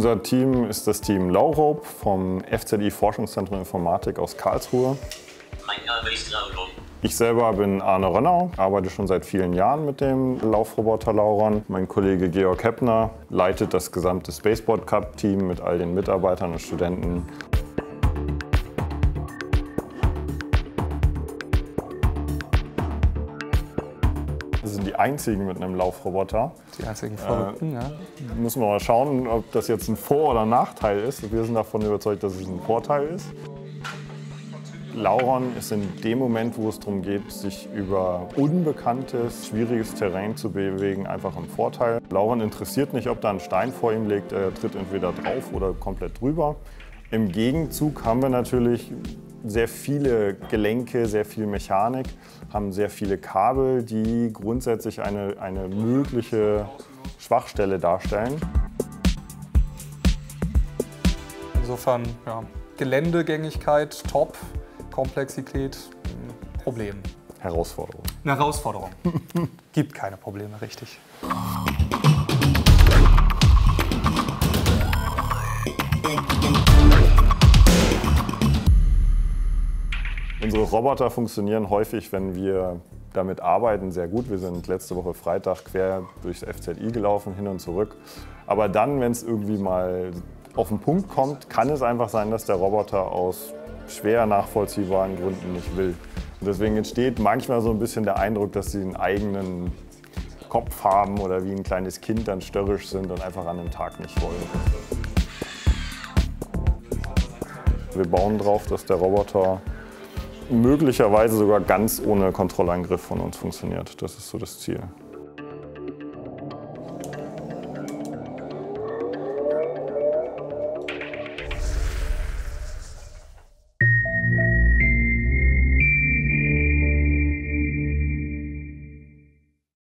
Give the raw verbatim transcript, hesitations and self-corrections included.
Unser Team ist das Team Laurope vom F Z I Forschungszentrum Informatik aus Karlsruhe. Mein Name ist Laurope. Ich selber bin Arne Rönnau, arbeite schon seit vielen Jahren mit dem Laufroboter Lauron. Mein Kollege Georg Heppner leitet das gesamte Spaceboard Cup Team mit all den Mitarbeitern und Studenten. Wir sind die einzigen mit einem Laufroboter. Die einzigen Verrückten, äh, ja. Müssen wir mal schauen, ob das jetzt ein Vor- oder Nachteil ist. Wir sind davon überzeugt, dass es ein Vorteil ist. Lauron ist in dem Moment, wo es darum geht, sich über unbekanntes, schwieriges Terrain zu bewegen, einfach ein Vorteil. Lauron interessiert nicht, ob da ein Stein vor ihm liegt, er tritt entweder drauf oder komplett drüber. Im Gegenzug haben wir natürlich sehr viele Gelenke, sehr viel Mechanik, haben sehr viele Kabel, die grundsätzlich eine, eine mögliche Schwachstelle darstellen. Insofern, ja, Geländegängigkeit top, Komplexität Problem. Herausforderung. Eine Herausforderung. Gibt keine Probleme, richtig. Unsere Roboter funktionieren häufig, wenn wir damit arbeiten, sehr gut. Wir sind letzte Woche Freitag quer durchs F Z I gelaufen, hin und zurück. Aber dann, wenn es irgendwie mal auf den Punkt kommt, kann es einfach sein, dass der Roboter aus schwer nachvollziehbaren Gründen nicht will. Und deswegen entsteht manchmal so ein bisschen der Eindruck, dass sie einen eigenen Kopf haben oder wie ein kleines Kind dann störrisch sind und einfach an dem Tag nicht wollen. Wir bauen drauf, dass der Roboter möglicherweise sogar ganz ohne Kontrollangriff von uns funktioniert. Das ist so das Ziel.